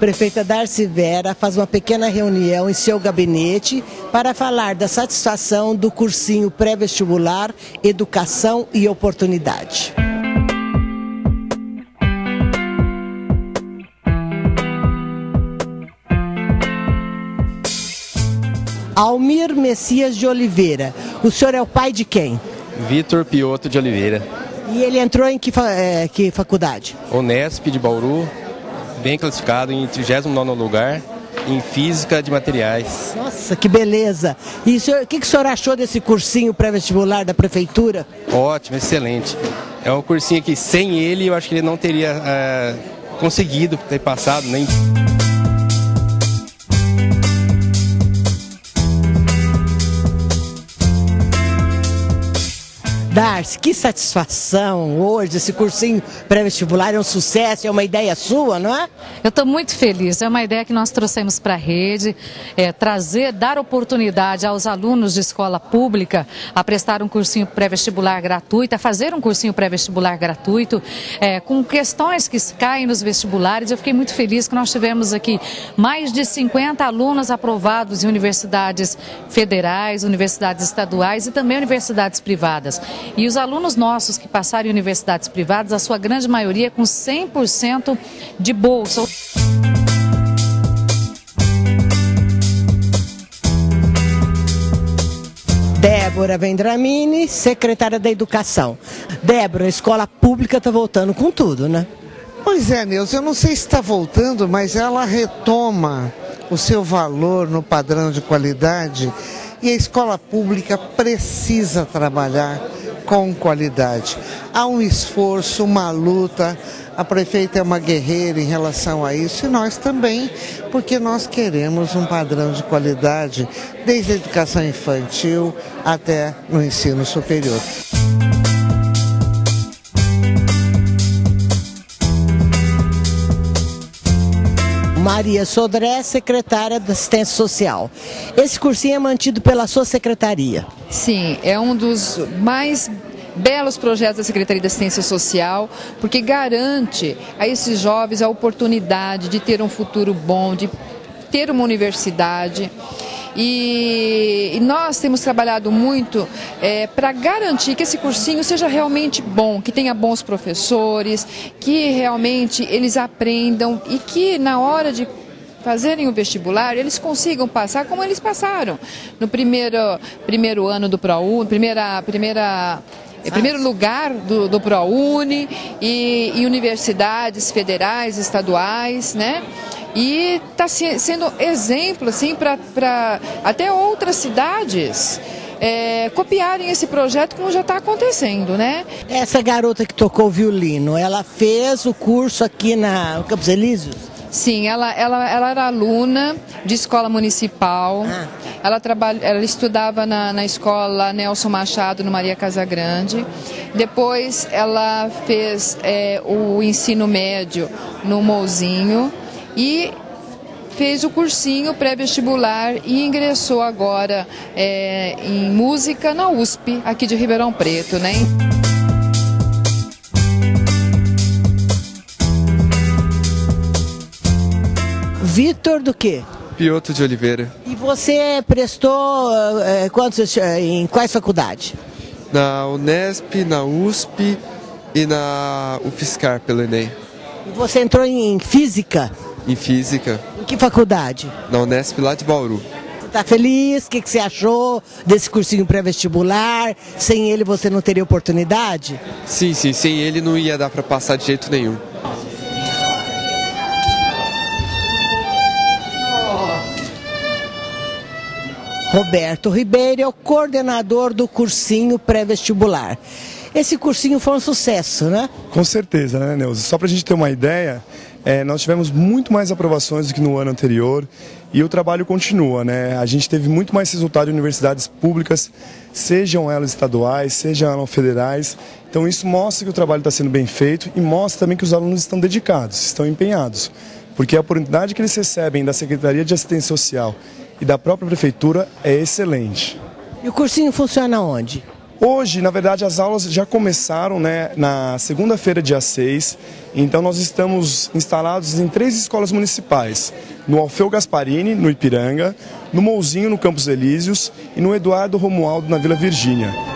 Prefeita Darcy Vera faz uma pequena reunião em seu gabinete para falar da satisfação do cursinho pré-vestibular Educação e Oportunidade. Almir Messias de Oliveira, o senhor é o pai de quem? Vitor Piotto de Oliveira. E ele entrou em que faculdade? Unesp de Bauru, bem classificado em 39º lugar, em Física de Materiais. Nossa, que beleza! E o que o senhor achou desse cursinho pré-vestibular da Prefeitura? Ótimo, excelente. É um cursinho que sem ele eu acho que ele não teria conseguido ter passado, nem... Darcy, que satisfação hoje, esse cursinho pré-vestibular é um sucesso, é uma ideia sua, não é? Eu estou muito feliz, é uma ideia que nós trouxemos para a rede, dar oportunidade aos alunos de escola pública a prestar um cursinho pré-vestibular gratuito, a fazer um cursinho pré-vestibular gratuito, com questões que caem nos vestibulares. Eu fiquei muito feliz que nós tivemos aqui mais de 50 alunos aprovados em universidades federais, universidades estaduais e também universidades privadas. E os alunos nossos que passaram em universidades privadas, a sua grande maioria com 100% de bolsa. Débora Vendramini, secretária da Educação. Débora, a escola pública está voltando com tudo, né? Pois é, Neuza, eu não sei se está voltando, mas ela retoma o seu valor no padrão de qualidade e a escola pública precisa trabalhar com qualidade. Há um esforço, uma luta, a prefeita é uma guerreira em relação a isso e nós também, porque nós queremos um padrão de qualidade desde a educação infantil até no ensino superior. Maria Sodré, secretária da Assistência Social. Esse cursinho é mantido pela sua secretaria? Sim, é um dos mais belos projetos da Secretaria da Assistência Social, porque garante a esses jovens a oportunidade de ter um futuro bom, de ter uma universidade. E nós temos trabalhado muito para garantir que esse cursinho seja realmente bom, que tenha bons professores, que realmente eles aprendam e que na hora de fazerem o vestibular eles consigam passar como eles passaram no primeiro ano do ProUni, primeiro lugar do ProUni e universidades federais, estaduais, né? E está sendo exemplo assim, para até outras cidades copiarem esse projeto, como já está acontecendo, né? Essa garota que tocou violino, ela fez o curso aqui no Campos Elíseos? Sim, ela era aluna de escola municipal. Ela estudava na escola Nelson Machado, no Maria Casagrande. Depois ela fez o ensino médio no Mouzinho e fez o cursinho pré-vestibular e ingressou agora em música na USP, aqui de Ribeirão Preto, né? Vitor do quê? Piotto de Oliveira. E você prestou em quais faculdades? Na Unesp, na USP e na UFSCar, pelo Enem. E você entrou em Física? Em Física. Em que faculdade? Na Unesp, lá de Bauru. Você está feliz? O que você achou desse cursinho pré-vestibular? Sem ele você não teria oportunidade? Sim, sem ele não ia dar para passar de jeito nenhum. Roberto Ribeiro é o coordenador do cursinho pré-vestibular. Esse cursinho foi um sucesso, né? Com certeza, né, Neuza? Só para a gente ter uma ideia, nós tivemos muito mais aprovações do que no ano anterior e o trabalho continua, né? A gente teve muito mais resultado em universidades públicas, sejam elas estaduais, sejam elas federais. Então isso mostra que o trabalho está sendo bem feito e mostra também que os alunos estão dedicados, estão empenhados. Porque a oportunidade que eles recebem da Secretaria de Assistência Social e da própria Prefeitura é excelente. E o cursinho funciona onde? Hoje, na verdade, as aulas já começaram, né, na segunda-feira, dia 6. Então, nós estamos instalados em 3 escolas municipais. No Alfeu Gasparini, no Ipiranga, no Mouzinho, no Campos Elíseos, e no Eduardo Romualdo, na Vila Virgínia.